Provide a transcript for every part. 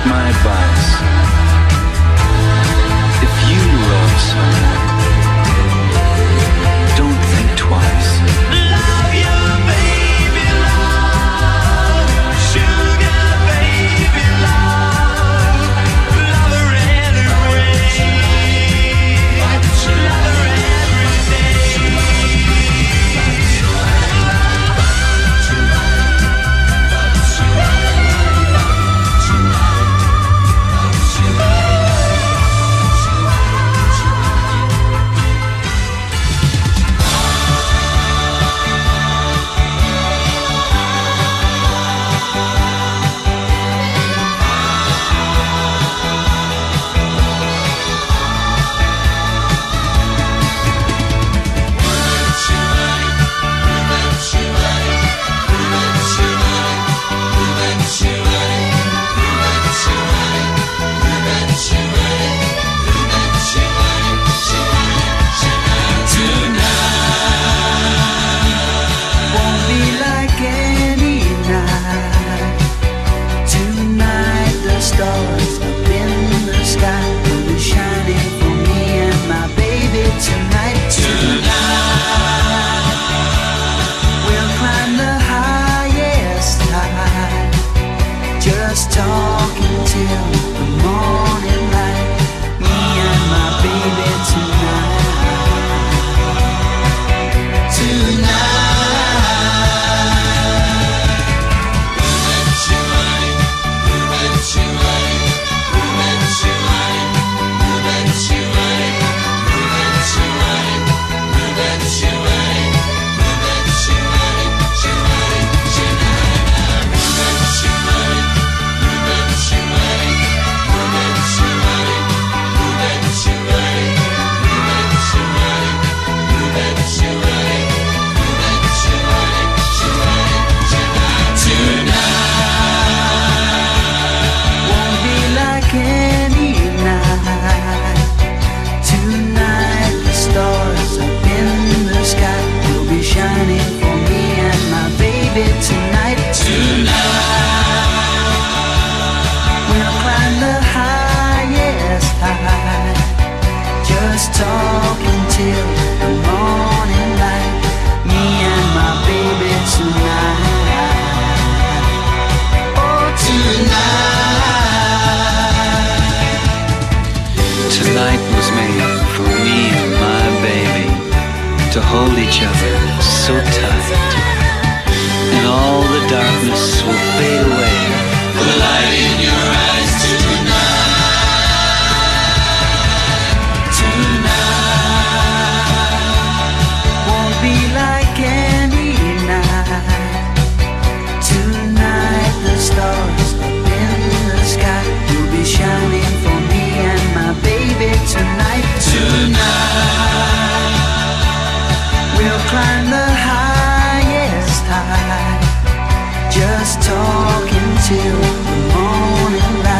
My advice: if you love someone, don't think twice. Love you, baby, love. Sugar, baby, love. Love her anyway. Love her every day. To hold each other so tight, and all the darkness will fade away. The light in your eyes tonight, tonight won't be like any night. Tonight the stars up in the sky will be shining for me and my baby tonight. Tonight we'll climb the highest high, just talking till the morning light.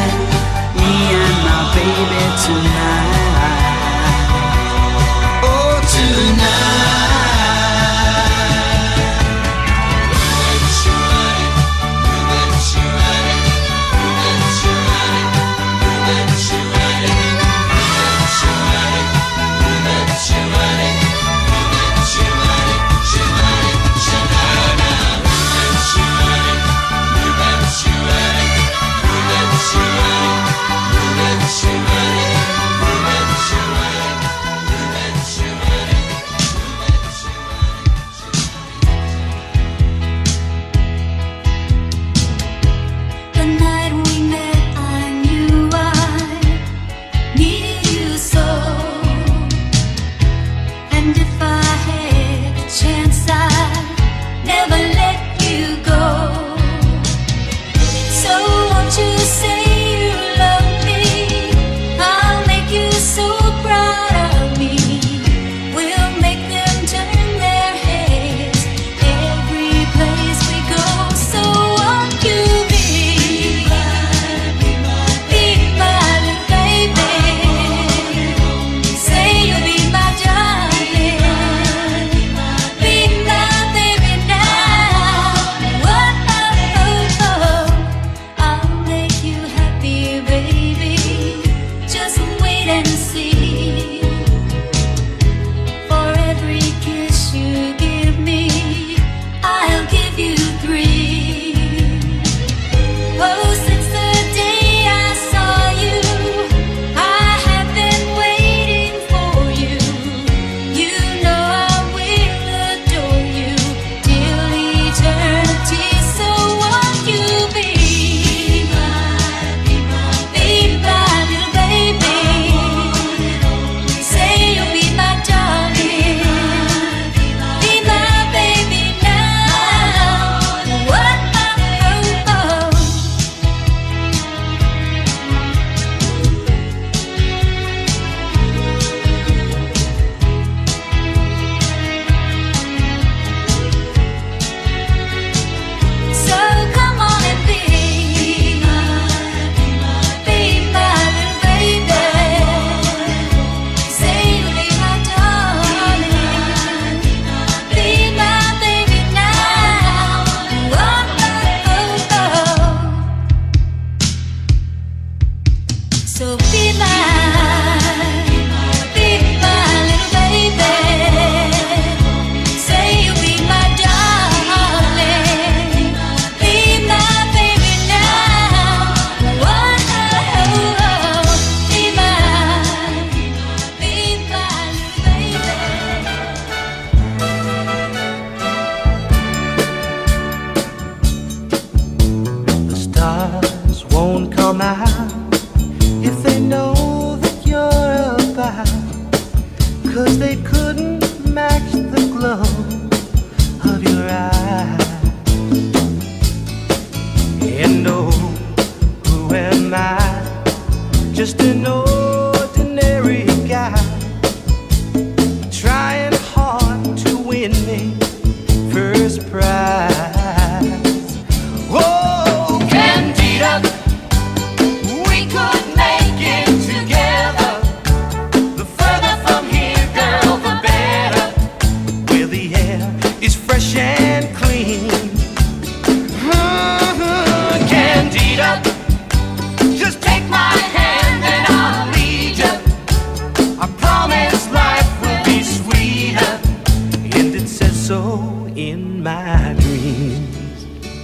my dreams.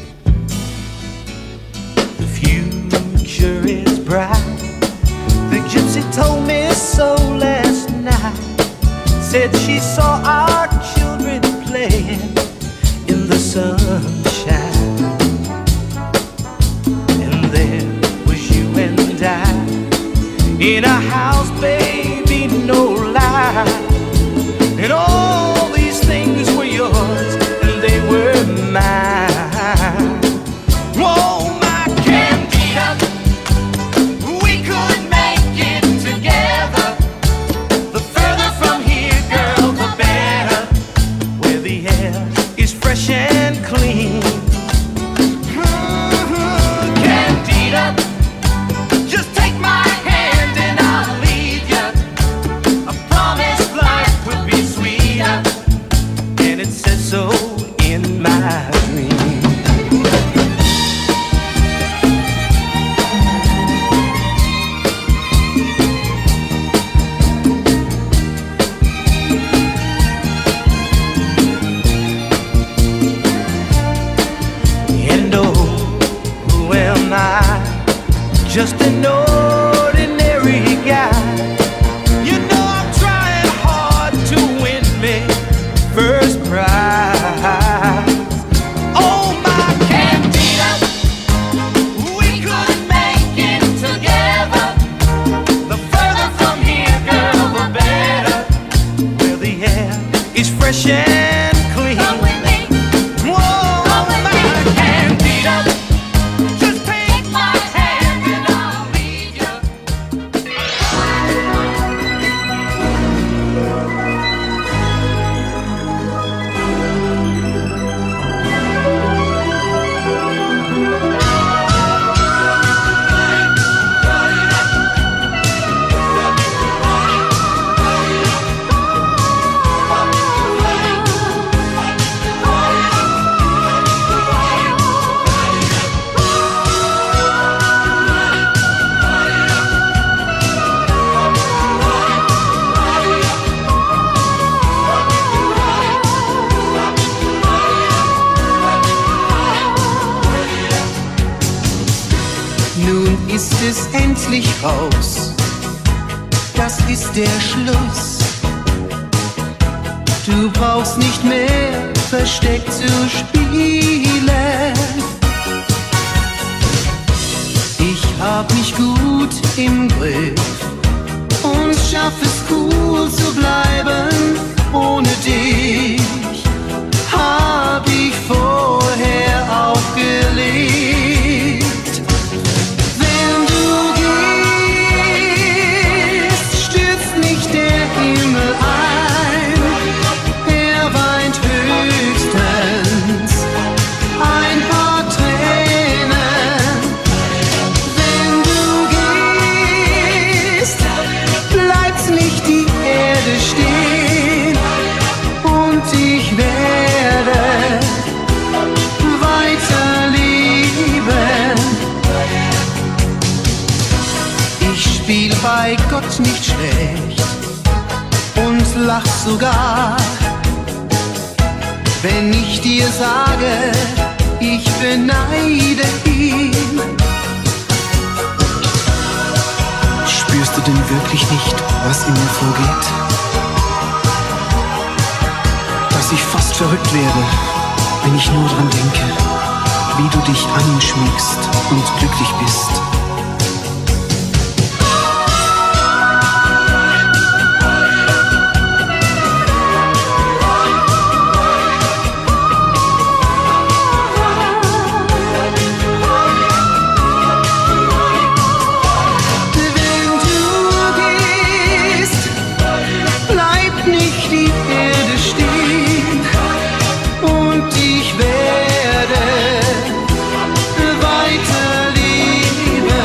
The future is bright. The gypsy told me so last night. Said she saw our children playing in the sunshine. And there was you and I in a house, baby, no lie. And all these things were yours and they were mine. Oh, my Candida, we could make it together. The further from here, girl, the better. Where the air is fresh and clean. Candida, just take my hand and I'll lead you. I promise life will be sweeter, and it says so in my dream. And oh, who am I? Just an ordinary guy. You know I'm trying hard to win me first prize. Oh, my Candida, we could make it together. The further from here, girl, the better. Where the air is fresh and clean. Come with me. Whoa, come with my Candida, just take my hand and I'll lead you. Nun ist es endlich raus, das ist der Schluss. Du brauchst nicht mehr Versteck zu spielen. Ich hab mich gut im Griff und schaff es cool zu bleiben. Ohne dich hab ich vorher aufgelegt. Wenn du gehst, stürzt mich der Himmel ein. Er weint höchstens ein paar Tränen. Wenn du gehst, bleibt nicht die Erde stehen. Und ich werde weiter lieben. Ich spiel bei Gott nicht schlecht und lach sogar, wenn ich dir sage, ich beneide ihn. Spürst du denn wirklich nicht, was in mir vorgeht? Dass ich fast verrückt wäre, wenn ich nur dran denke, wie du dich an ihn schmiegst und glücklich bist. Wenn du gehst, bleibt nicht die Erde stehen. Und ich werde weiter lieben.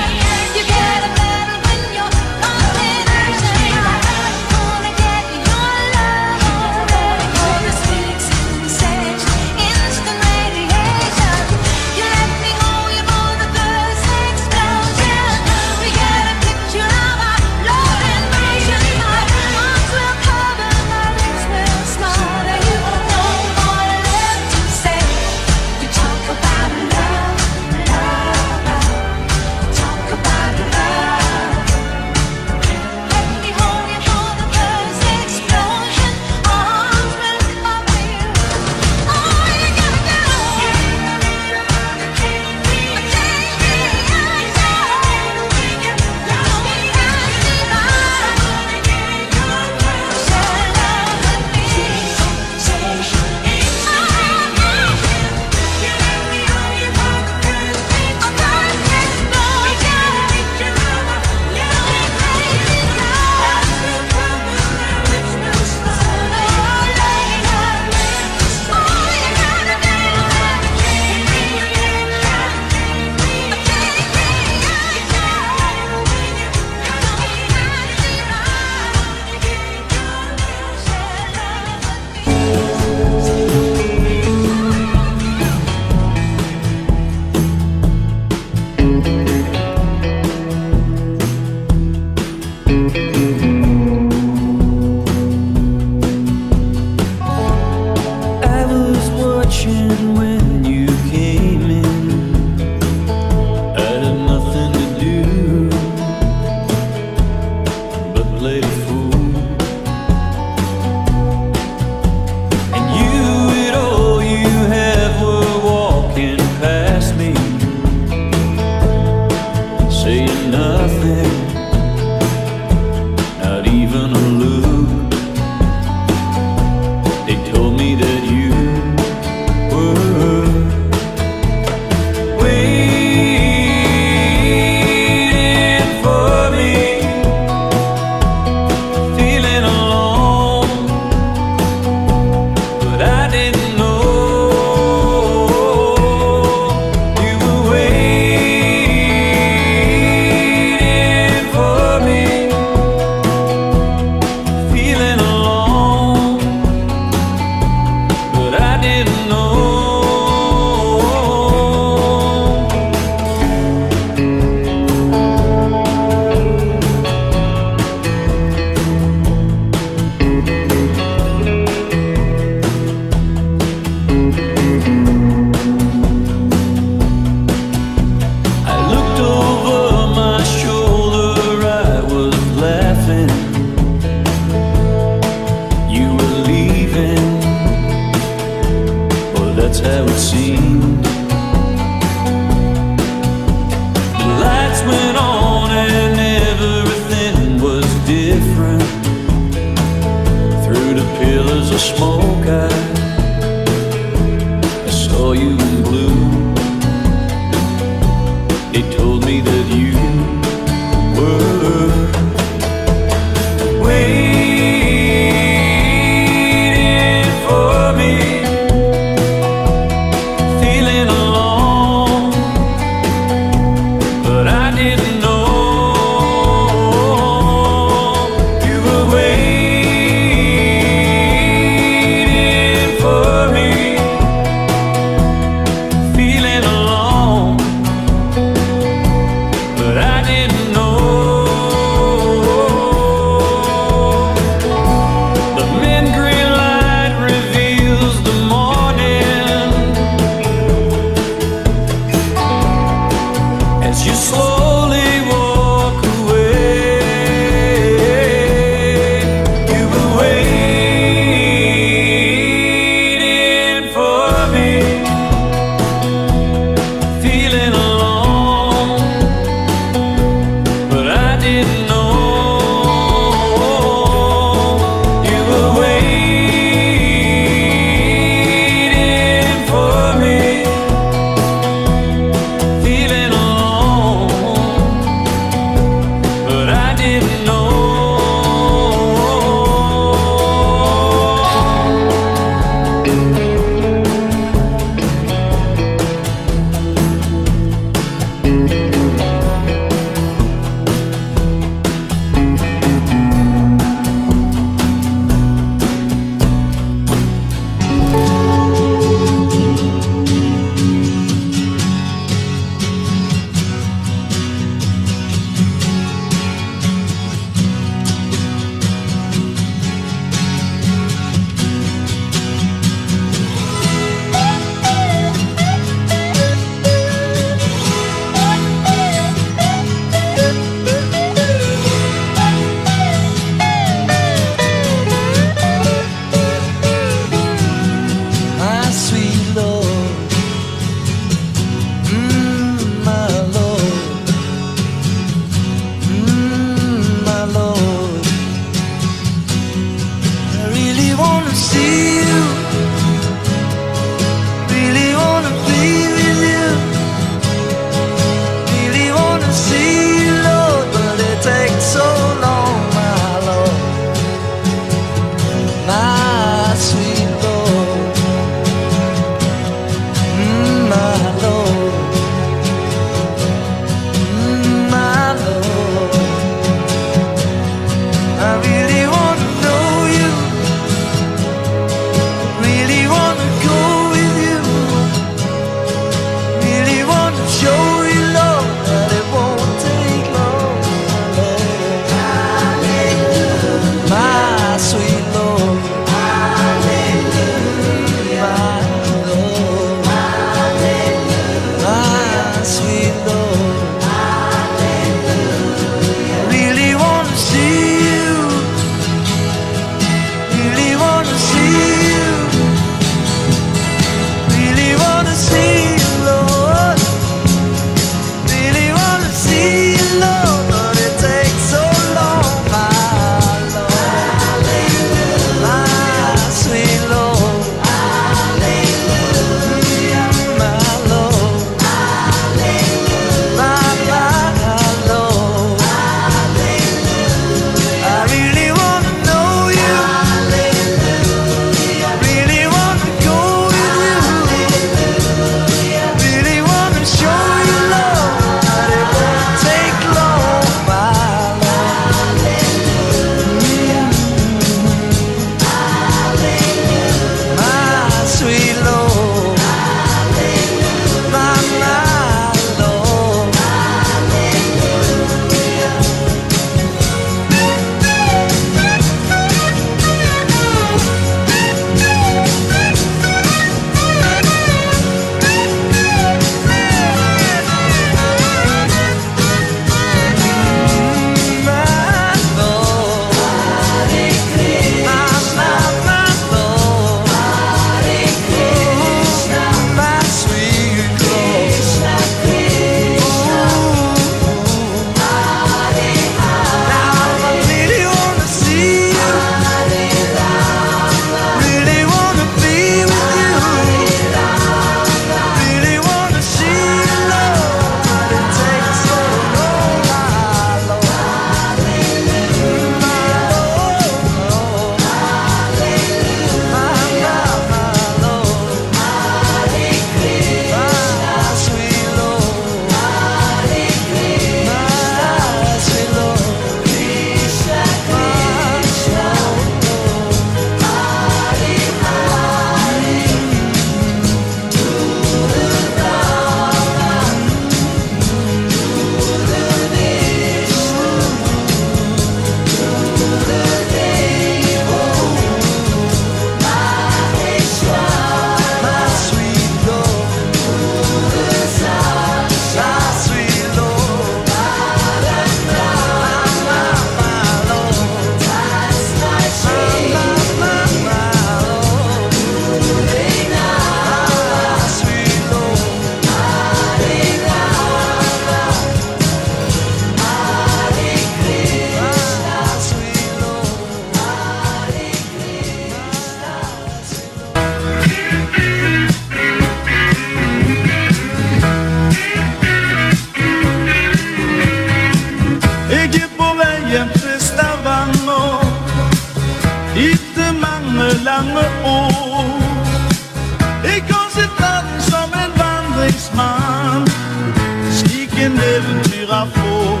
eventyr at få.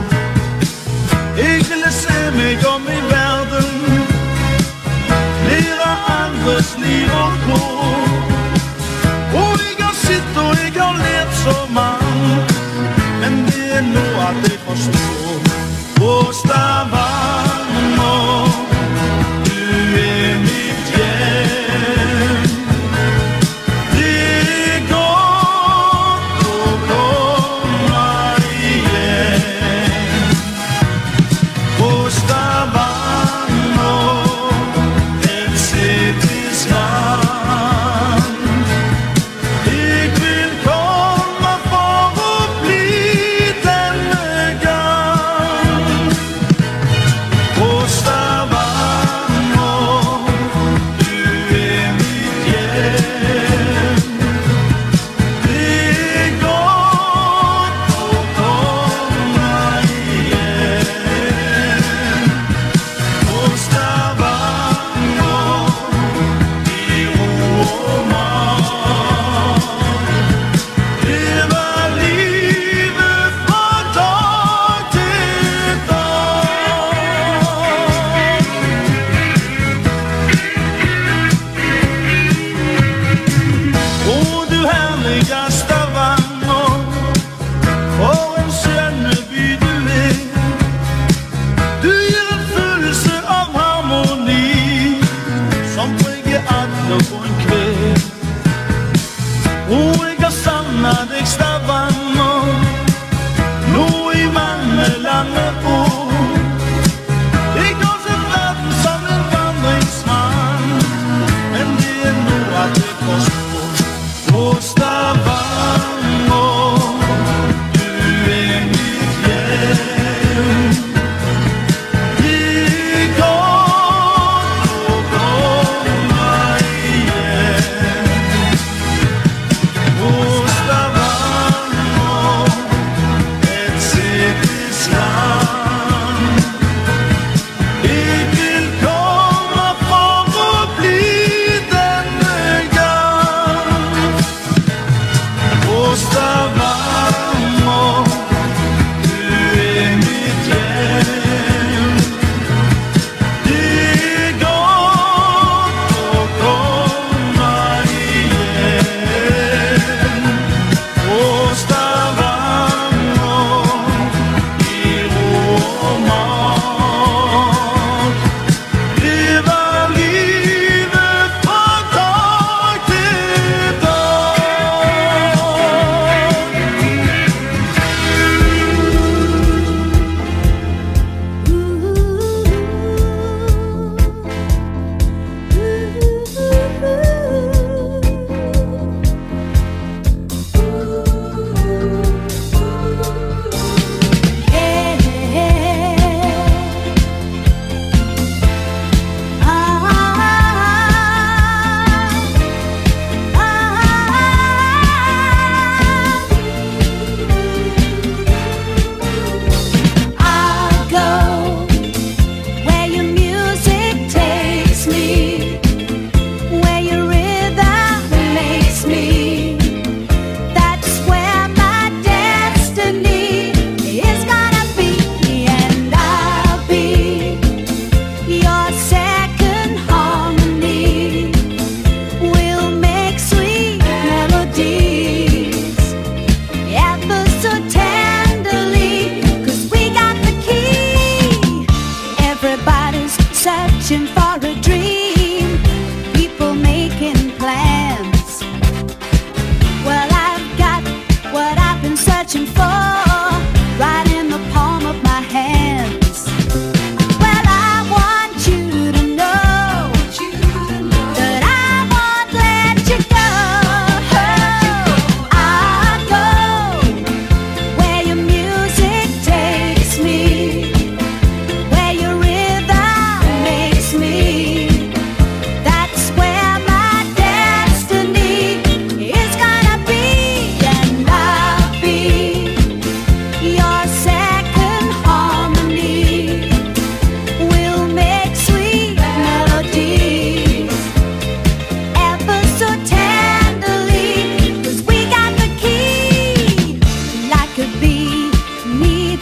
Jeg ville se mig om i verden, lære andres liv og gå. Og jeg har set og jeg har lært så meget, men det er nu at jeg forstår. Hvor Stavanger, du er mit hjem. Det er godt at komme igen. Hvor Stavanger, et sættes land. Jeg vil komme for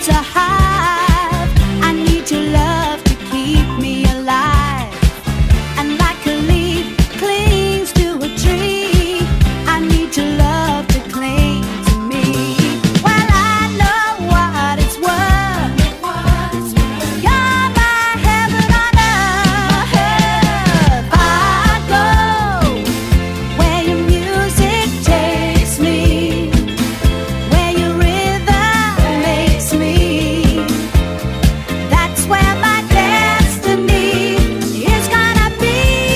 to hive. I need your love to keep me alive. And like a leaf clings to a tree, I need your love to cling to me. Well, I know what it's worth. You're my heaven on earth. I go where your music takes me, where your rhythm makes me. That's where my destiny is gonna be.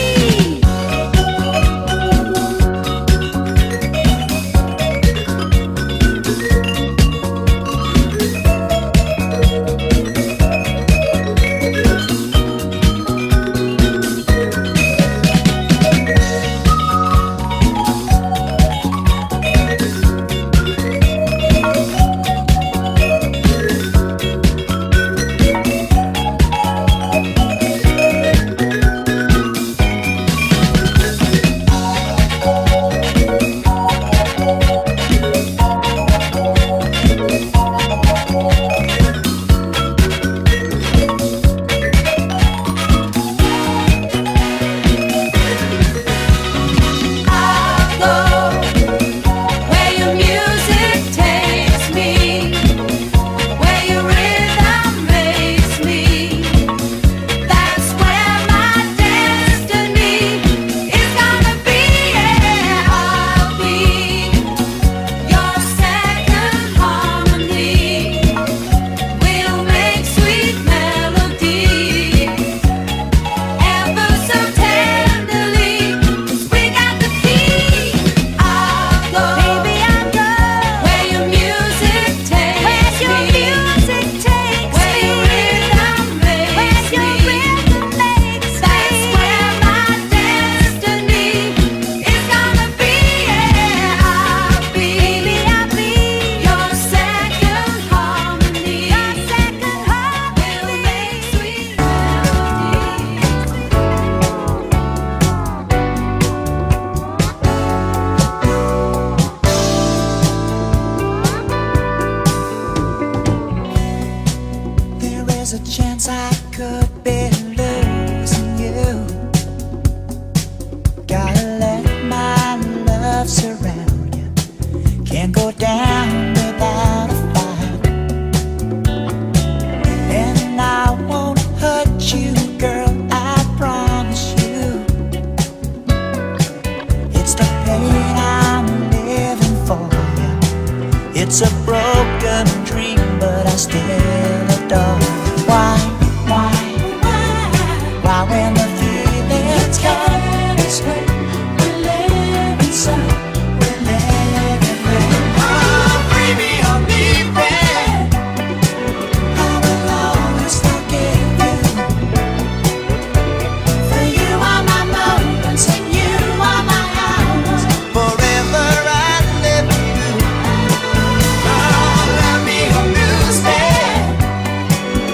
I'll go where your music takes me, where your rhythm makes me. That's where my destiny is gonna be. Yeah, I'll be your second harmony. We'll make sweet melodies ever so tenderly, 'cause we got the key. I'll go, baby, I'll go where your music takes me, where your rhythm makes me. That's where my destiny is gonna be. Yeah, I'll be your second harmony. We'll make sweet There is a chance I could be losing you. Gotta let my love surround you. Can't go down without a fight. And I won't hurt you, girl, I promise you. It's the pain I'm living for you. It's a broken dream, but I still adore you. Why when the feelings come, it's hurt. We're living so, we're living right. Oh, baby, I'm leaving. I will always forgive you. For you are my moments, and you are my hours. Forever I live with you. Oh, let me understand.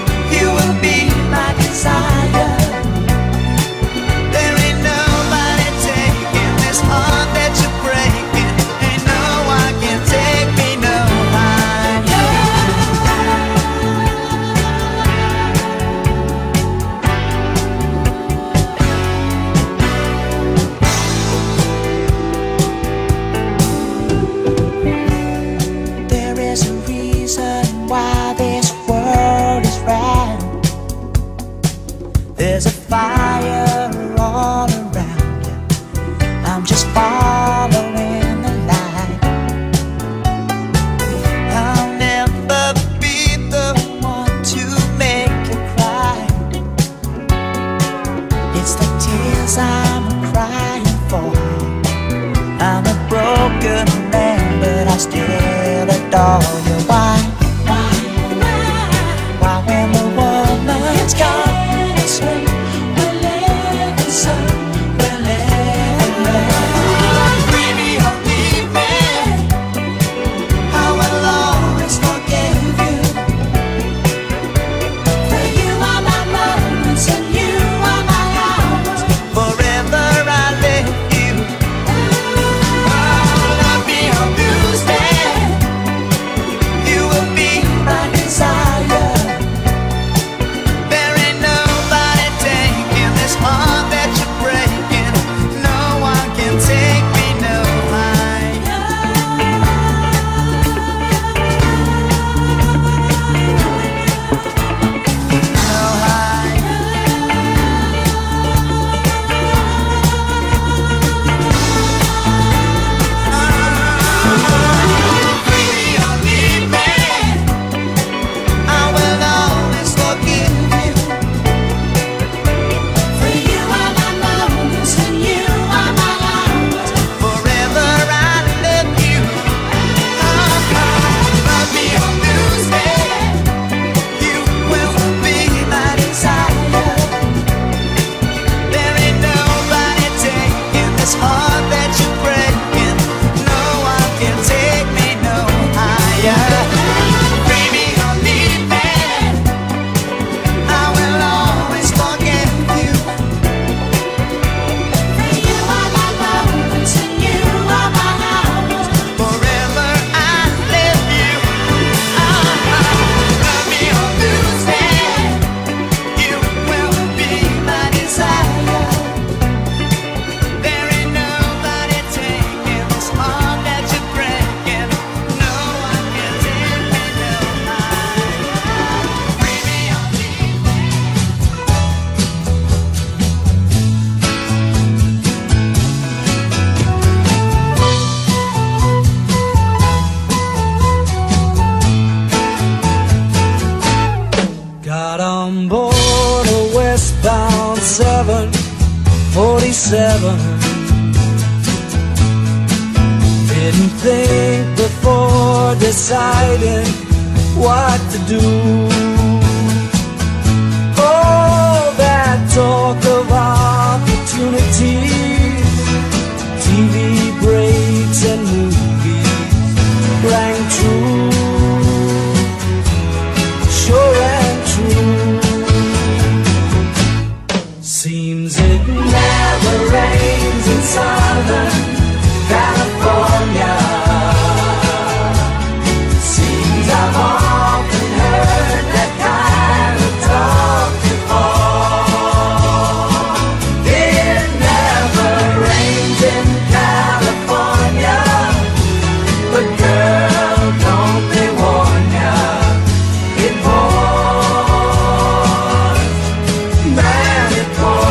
47, 47. Didn't think before deciding what to do. Oh, that talk of opportunities, TV breaks and movies rang true, sure and true. Seems it never rains in Southern California. Seems I've often heard that kind of talk before. It never rains in California, but girl, don't they warn ya, it pours, man, it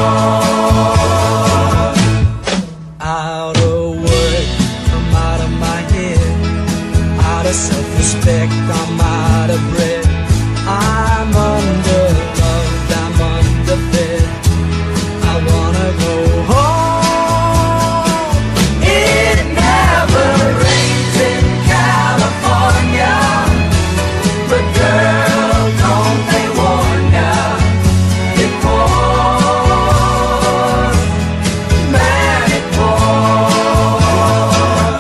pours. Out of work, I'm out of my head, out of self-respect, I'm out of breath. I'm underloved, I'm underfed, I wanna go home. It never rains in California, but girl, don't they warn ya, it pours, man, it pours.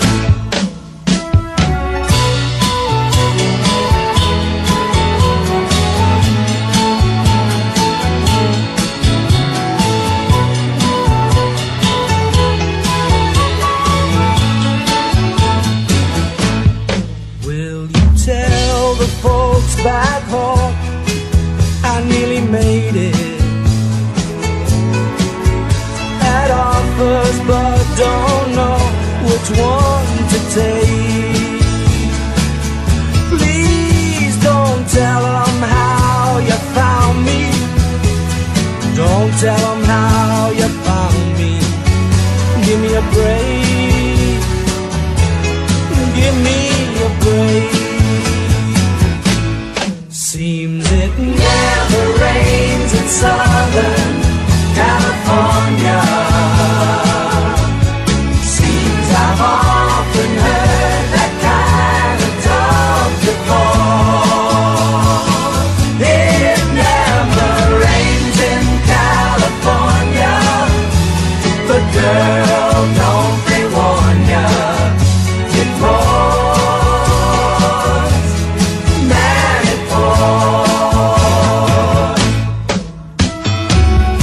Will you tell the folks back home I nearly made it? Had offers but don't know which one to take. Please don't tell them how you found me. Don't tell them how you found me. Give me a break. Give me a break. Seems it never rains in Southern California. Seems I've often heard that kind of talk before. It never rains in California, but girl, don't they warn ya, it pours, man, it pours.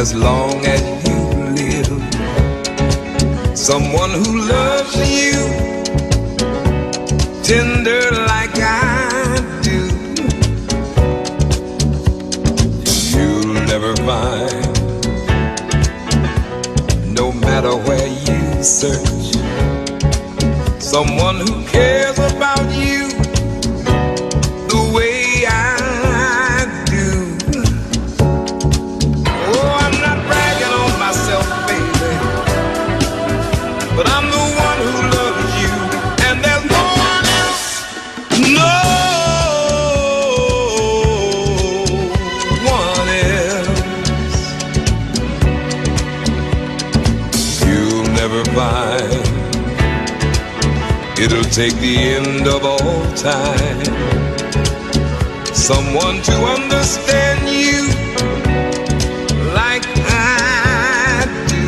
as long as you live. Someone who loves you tender like I do. You'll never find, no matter where you search, someone who cares about you the way I do. Oh, I'm not bragging on myself, baby, but I'm the one who loves you, and there's no one else. No one else. You'll never find, it'll take the end of all time, someone to understand you like I do.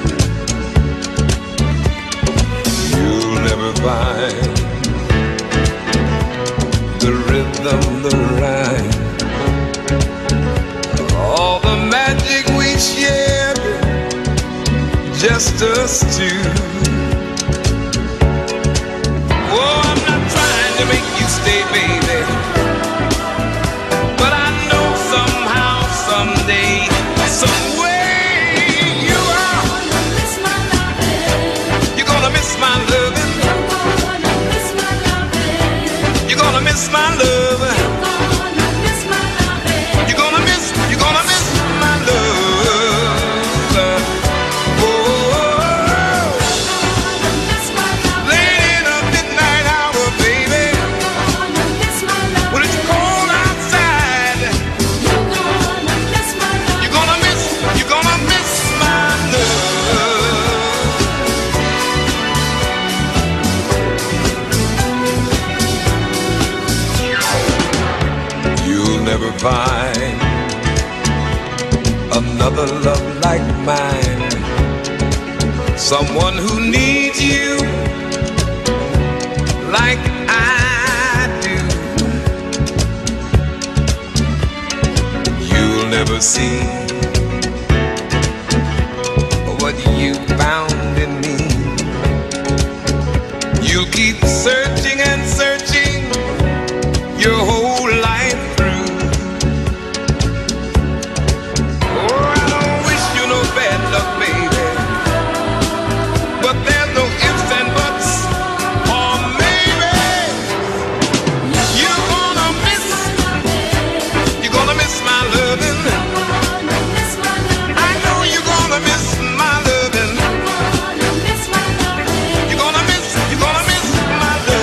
You'll never find the rhythm, the rhyme, all the magic we shared, just us two. Oh, I'm not trying to make you stay, baby, but I know somehow, someday, some way you are. You're gonna miss my loving. You're gonna miss my love. You're gonna miss my love. Oh, late in the midnight hour, baby, when it's cold outside, you're gonna miss my love. You'll never find another love like mine, someone who needs you like I do. You'll never see what you found in me. You'll keep searching and searching your whole life through. Oh, I don't wish you no bad luck, baby, but there's no ifs and buts, or maybe you're gonna miss my loving. I know you're gonna miss my loving. You're gonna miss my loving.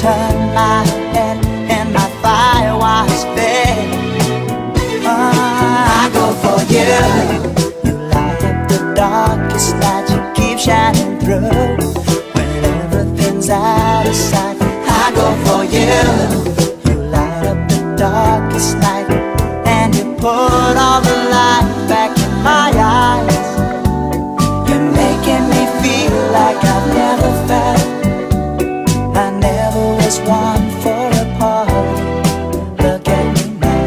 turn my head and my fire was fed. I go for you. You light up the darkest night. You keep shining through when everything's out of sight. I go for you. You light up the darkest night and you put all the light back in my eyes. You're making me feel like I've never felt. I never was one for a party. Look at me now.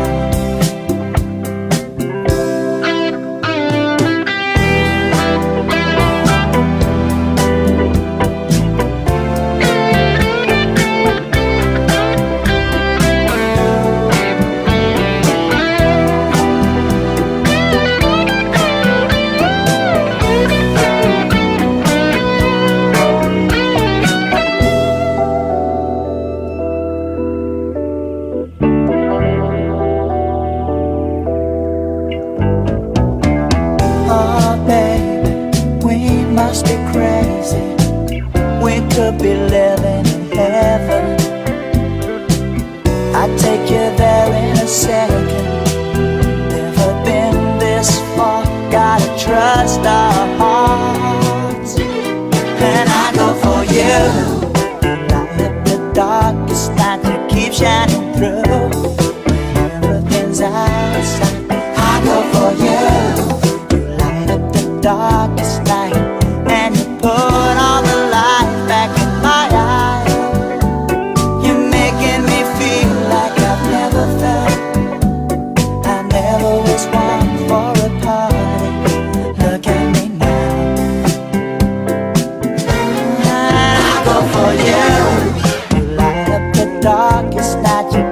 Oh baby, we must be crazy. We could be living in heaven. I'd take you there in a second. Never been this far. Gotta trust our hearts. And I go for you. Light up the darkest night to keep shining through when everything's out of sight. I go for you. Darkest night and you put all the light back in my eyes. You're making me feel like I've never felt. I never was one for a party. Look at me now. And I go for you. You light up the darkest night. You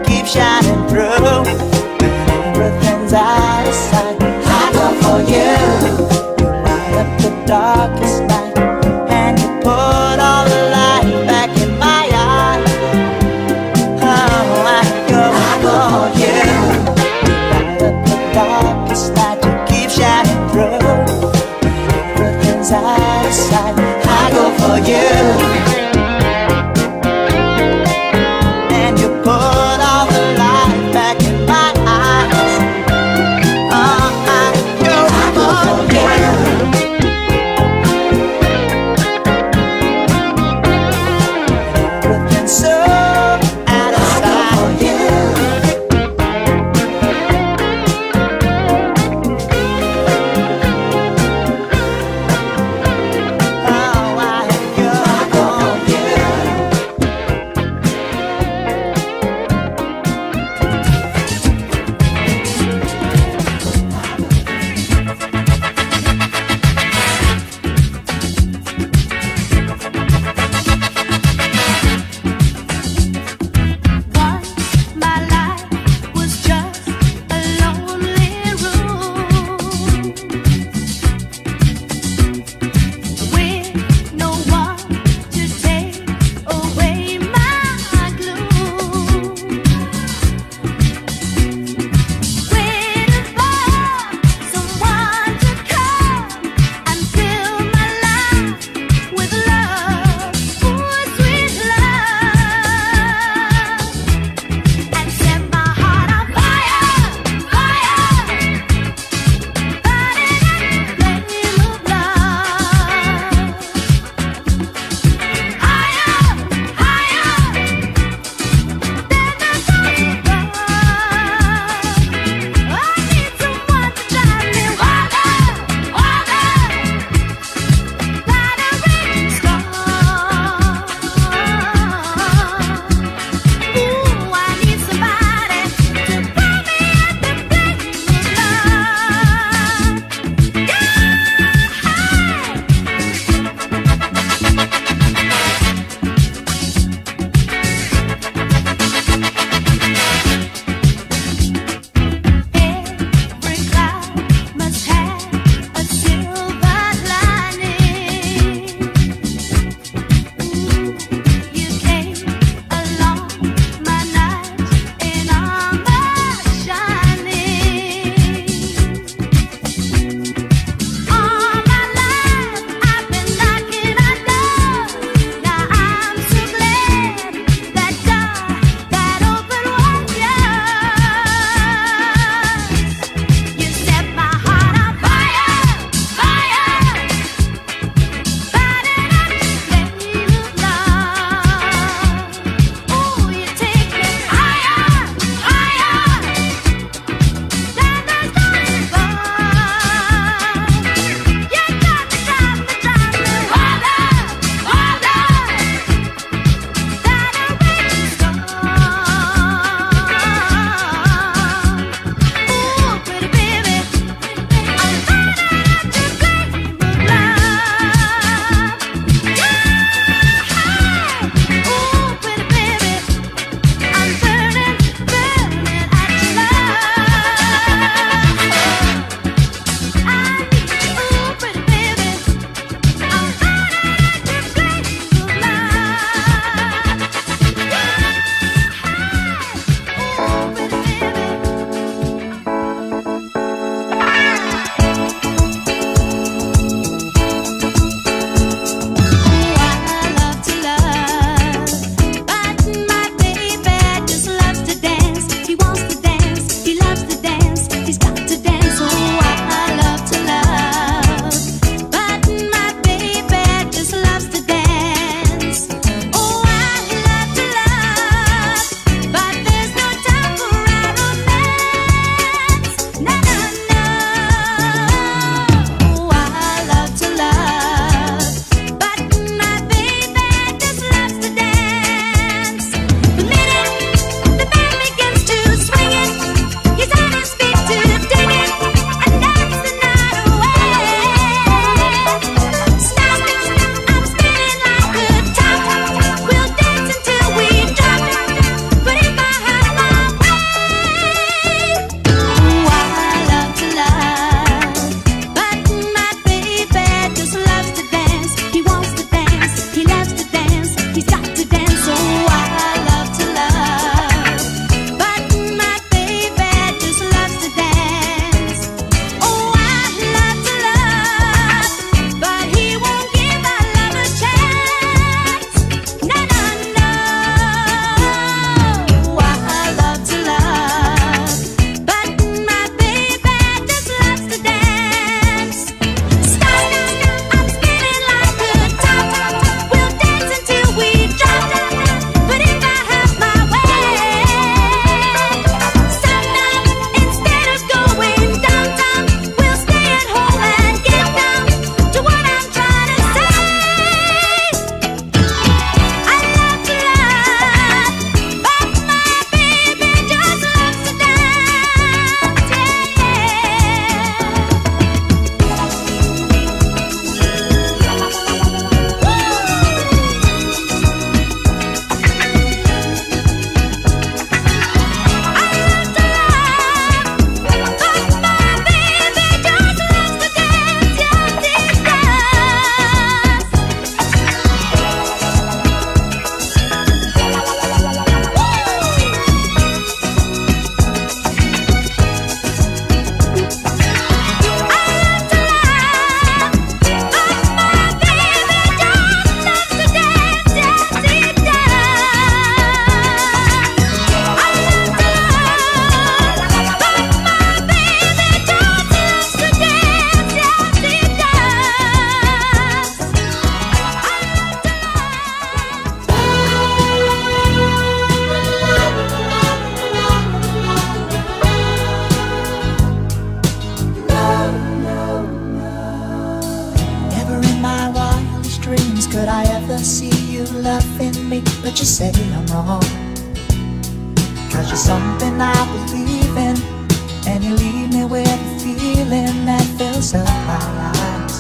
say I'm wrong, 'cause you're something I believe in, and you leave me with a feeling that fills up my eyes.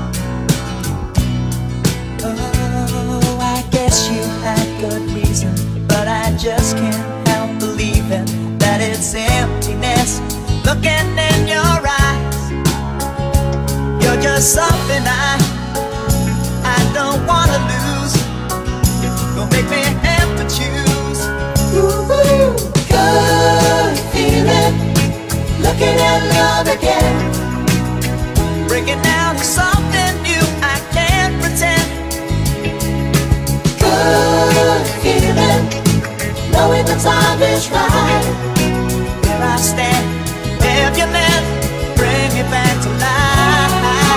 Oh, I guess you had good reason, but I just can't help believing that it's emptiness looking in your eyes. You're just something I don't wanna lose. Don't make me have to choose. Ooh, good feeling, looking at love again, breaking down to something new I can't pretend. Good feeling, knowing the time is right. Here I stand, have you meant, bring me back to life.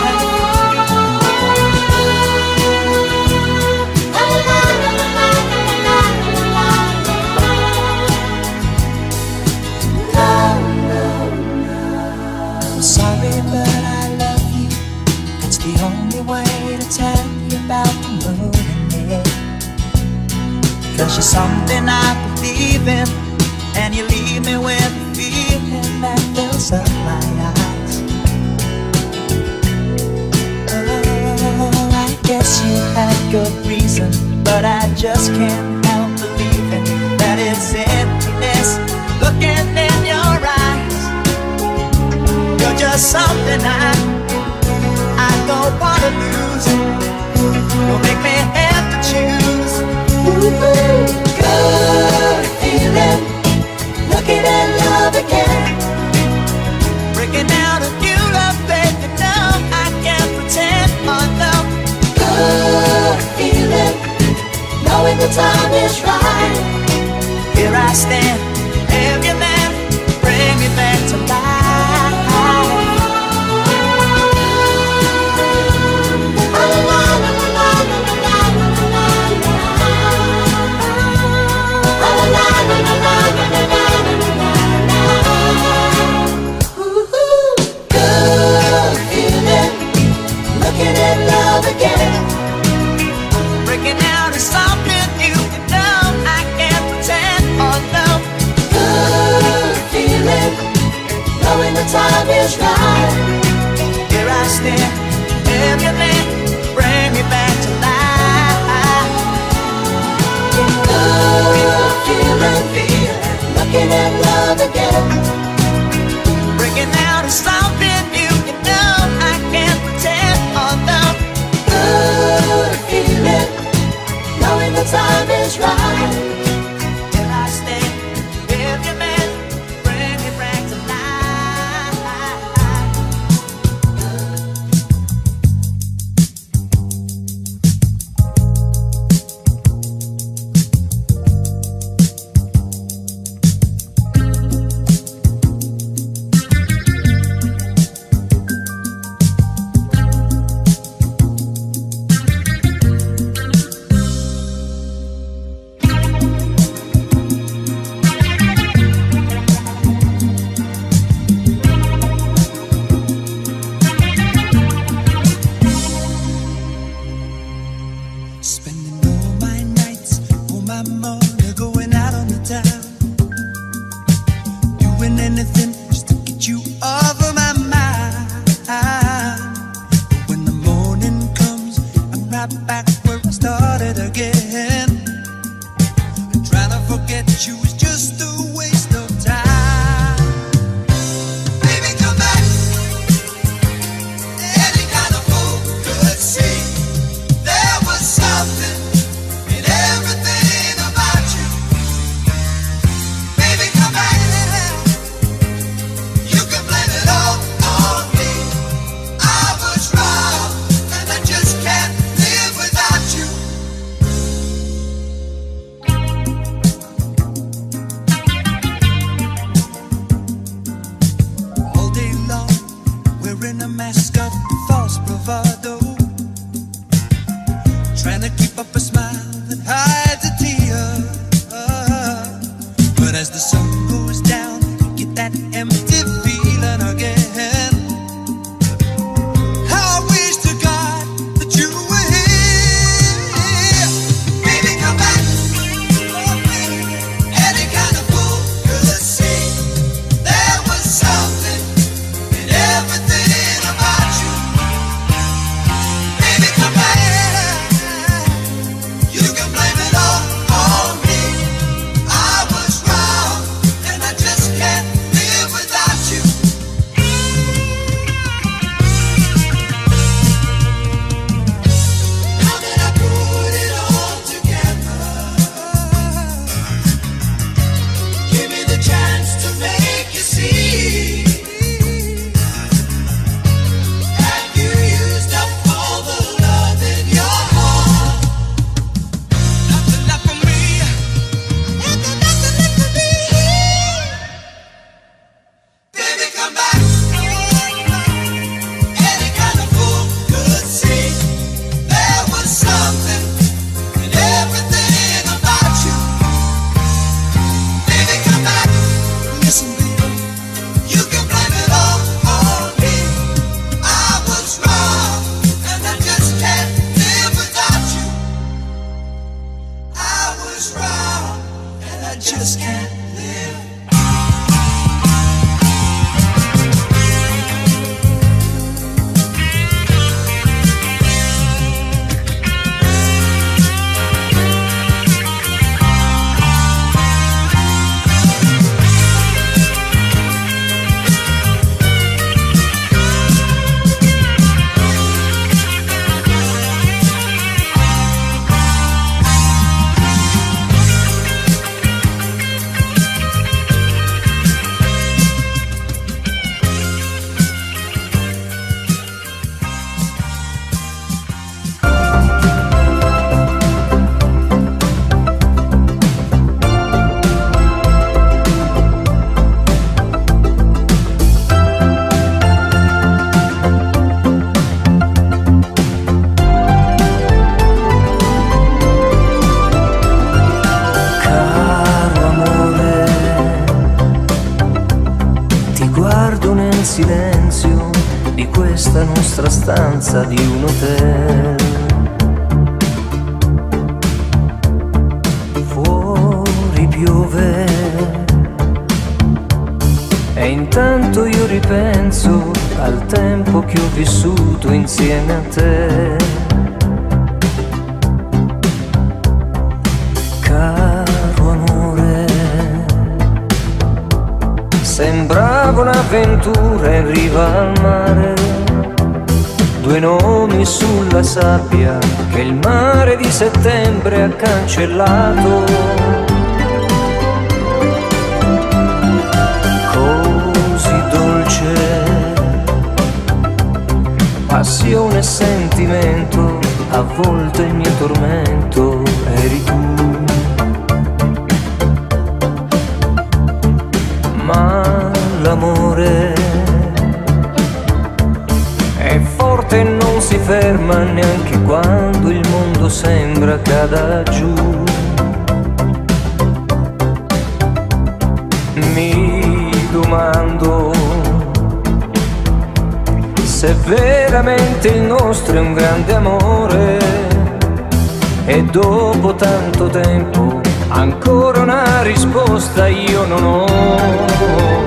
Sorry, but I love you. It's the only way to tell you about the moon and me. 'Cause you're something I believe in, and you leave me with a feeling that fills up my eyes. Oh, I guess you had good reason, but I just can't help believing that it's emptiness looking in your eyes. You're just something I don't wanna lose. You'll make me have to choose. Ooh, good feeling, looking at love again, breaking out a new love, baby. No, I can't pretend. Oh no. Good feeling, knowing the time is right. Here I stand, have you man, bring me back to life. Looking at love again, breaking out of something new. You know I can't pretend. Oh no. Good feeling, knowing the time is right. Here I stand, have you man, bring me back to life. Good feeling, looking at love again, breaking out of something new. You know I can't pretend. Oh no. Good feeling, knowing the time is right. Here I stand, if you man, bring me back to life. just can't live. Silenzio di questa nostra stanza di un hotel. Fuori piove e intanto io ripenso al tempo che ho vissuto insieme a te. Caro amore, sembrava un'avventura in riva al mare, due nomi sulla sabbia che il mare di settembre ha cancellato. Così dolce, passione e sentimento, a volte il mio tormento eri tu. Ma l'amore è forte e non si ferma neanche quando il mondo sembra cada giù. Mi domando se veramente il nostro è un grande amore e dopo tanto tempo ancora una risposta io non ho.